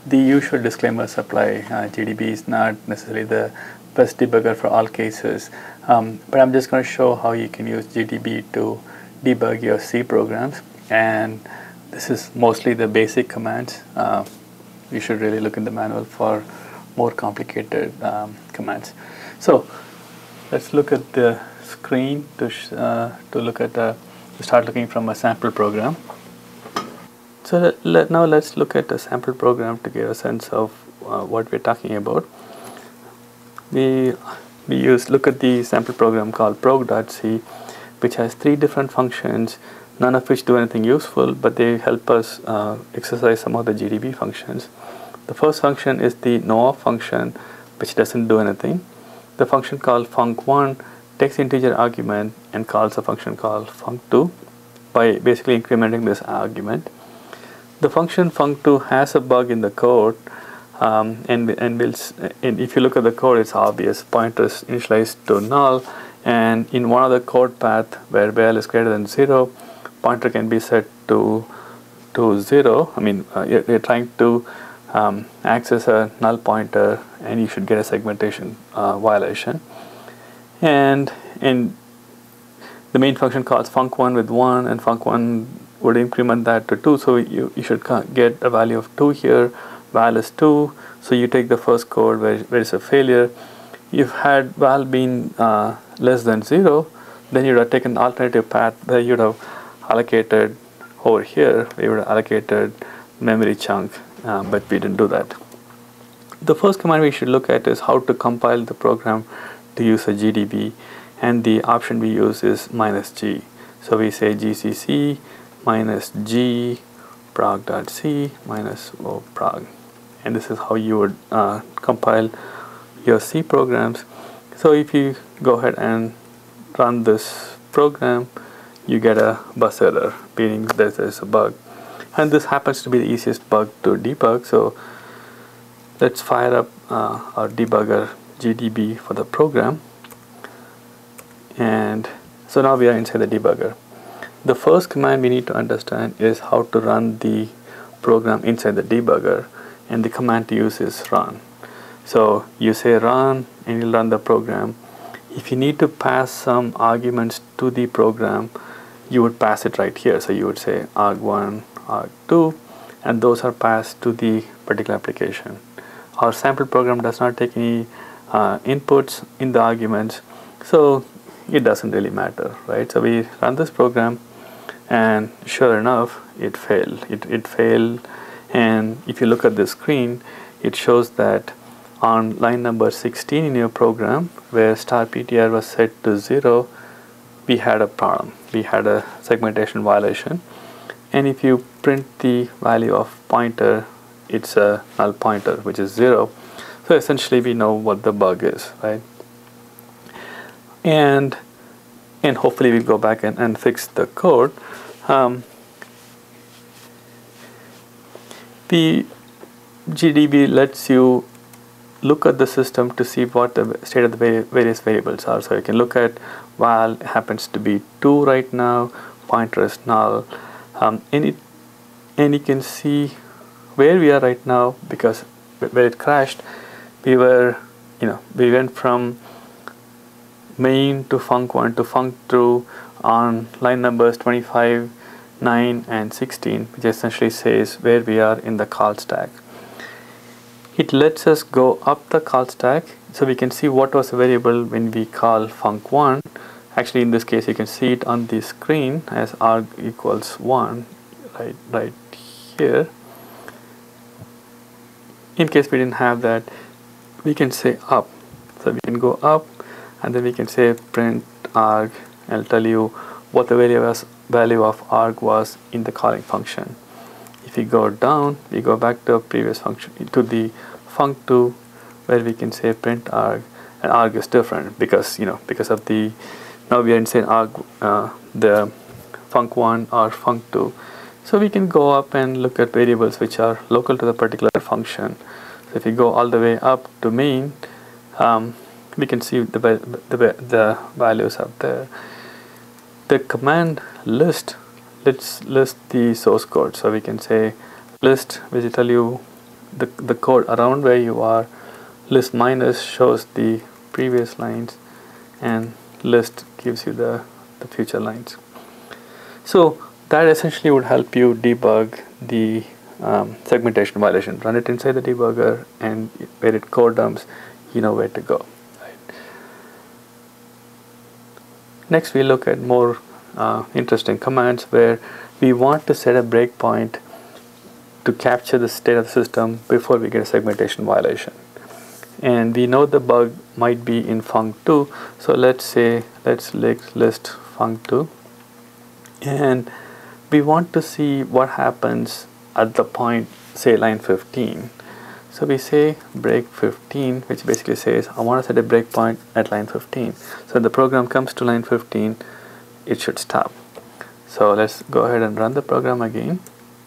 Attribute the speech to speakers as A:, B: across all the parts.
A: the usual disclaimers apply. GDB is not necessarily the best debugger for all cases, but I'm just going to show how you can use GDB to debug your C programs, and this is mostly the basic commands. You should really look in the manual for more complicated commands. So let's look at the screen to start looking from a sample program. So now let's look at a sample program to get a sense of what we're talking about. We look at the sample program called prog.c, which has 3 different functions, none of which do anything useful, but they help us exercise some of the GDB functions. The first function is the no-off function, which doesn't do anything. The function called func1 takes integer argument and calls a function called func2 by basically incrementing this argument. The function func2 has a bug in the code, and if you look at the code, it's obvious. Pointer is initialized to null, and in one of the code path where val is greater than 0, pointer can be set to 0. I mean, you're trying to access a null pointer, and you should get a segmentation violation. And the main function calls func1 with 1, and func1 would increment that to 2, so you should get a value of 2 here. Val is 2, so you take the first code where it's a failure. If had val been less than 0, then you would have taken the alternative path where you would have allocated over here, we would have allocated memory chunk, but we didn't do that. The first command we should look at is how to compile the program to use a GDB, and the option we use is -g. So we say gcc -g prog.c -o prog, and this is how you would compile your C programs. So if you go ahead and run this program, you get a bus error, meaning there's a bug, and this happens to be the easiest bug to debug. So let's fire up our debugger GDB for the program, and so now we are inside the debugger. The first command we need to understand is how to run the program inside the debugger, and the command to use is run. So you say run and you'll run the program. If you need to pass some arguments to the program, you would pass it right here. So you would say arg1, arg2, and those are passed to the particular application. Our sample program does not take any inputs in the arguments, so it doesn't really matter, right? So we run this program, and sure enough, it failed. It failed, and if you look at the screen, it shows that on line number 16 in your program, where star PTR was set to 0, we had a problem. We had a segmentation violation, and if you print the value of pointer, it's a null pointer, which is 0. So essentially, we know what the bug is, right? And hopefully we'll go back and fix the code. The GDB lets you look at the system to see what the state of the various variables are. So you can look at val happens to be 2 right now, pointer is null, and you can see where we are right now, because where it crashed, we went from main to func1 to func2 on line numbers 25, 9, and 16, which essentially says where we are in the call stack. It lets us go up the call stack, so we can see what was the variable when we call func1. Actually, in this case, you can see it on the screen as arg equals 1, right here. In case we didn't have that, we can say up. So we can go up, and then we can say print arg, and it'll tell you what the value of arg was in the calling function. If we go down, we go back to a previous function, to the func2, where we can say print arg, and arg is different because of the, now we are inside arg, the func1 or func2. So we can go up and look at variables which are local to the particular function. So if we go all the way up to main, we can see the values up there. The command list, let's list the source code. So we can say list, which will tell you the code around where you are. List minus shows the previous lines, and list gives you the future lines. So that essentially would help you debug the segmentation violation. Run it inside the debugger, and where it code dumps, you know where to go. Right. Next, we look at more interesting commands where we want to set a breakpoint to capture the state of the system before we get a segmentation violation. And we know the bug might be in func2, so let's list func2, and we want to see what happens at the point, say, line 15. So we say break 15, which basically says I want to set a breakpoint at line 15. So when the program comes to line 15, it should stop. So let's go ahead and run the program again,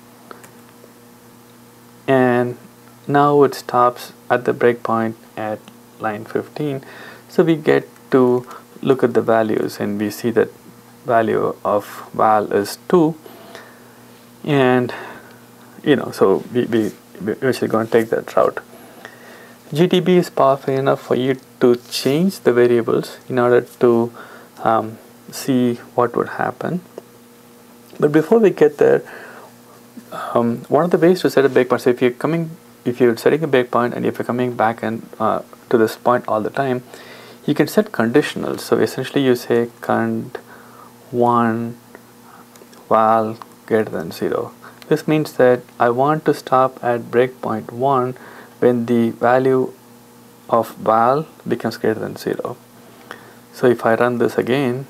A: and now it stops at the breakpoint at line 15. So we get to look at the values, and we see that value of val is 2, and so we actually going to take that route. GDB is powerful enough for you to change the variables in order to see what would happen. But before we get there, one of the ways to set a breakpoint, so if you're setting a breakpoint and if you're coming back and to this point all the time, you can set conditionals. So essentially you say cond1 val greater than 0. This means that I want to stop at breakpoint 1 when the value of val becomes greater than 0. So if I run this again,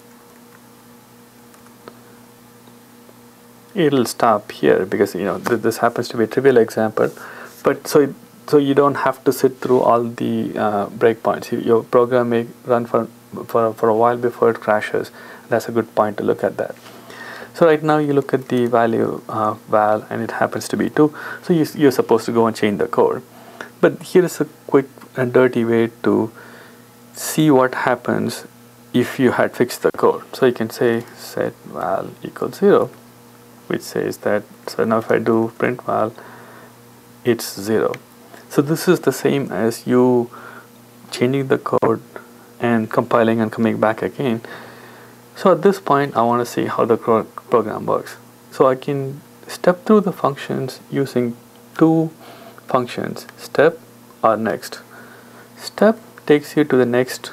A: it'll stop here, because this happens to be a trivial example, but so you don't have to sit through all the breakpoints. Your program may run for a while before it crashes. That's a good point to look at that. So right now you look at the value val, and it happens to be 2. So you're supposed to go and change the code. But here is a quick and dirty way to see what happens if you had fixed the code. So you can say set val equals 0, which says that, so now if I do print val, it's 0. So this is the same as you changing the code and compiling and coming back again. So at this point, I want to see how the program works. So I can step through the functions using 2 functions, step or next. Step takes you to the next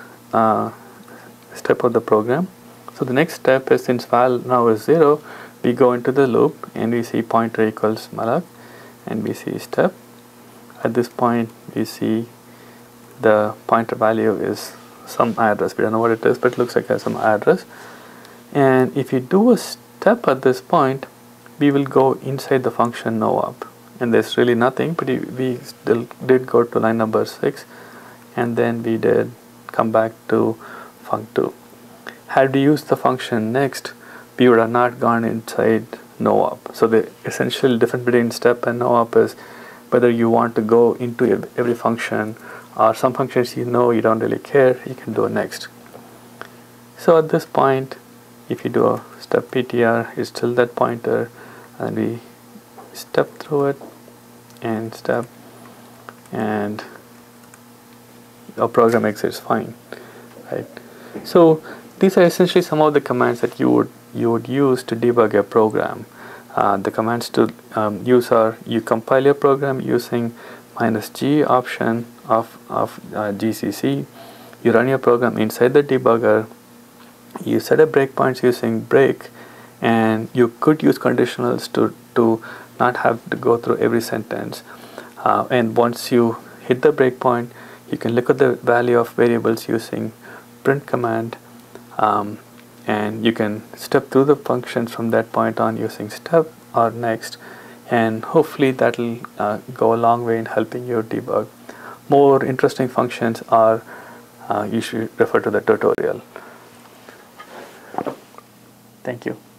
A: step of the program. So the next step is, since val now is 0, we go into the loop and we see pointer equals malloc, and we see step. At this point, we see the pointer value is some address. We don't know what it is, but it looks like it has some address. And if you do a step at this point, we will go inside the function no-op, and there's really nothing, but we still did go to line number 6, and then we did come back to func2. Had we used the function next, we would have not gone inside no-op. So the essential difference between step and no-op is whether you want to go into every function, or some functions you don't really care, you can do a next. So at this point, if you do a step ptr, it's still that pointer, and we step through it and step, and our program exits fine, right? So these are essentially some of the commands that you would use to debug a program. The commands to use are: you compile your program using -g option of GCC, you run your program inside the debugger, you set up breakpoints using break, and you could use conditionals to not have to go through every sentence. And once you hit the breakpoint, you can look at the value of variables using print command, and you can step through the functions from that point on using step or next, and hopefully that will go a long way in helping you debug. More interesting functions are, you should refer to the tutorial. Thank you.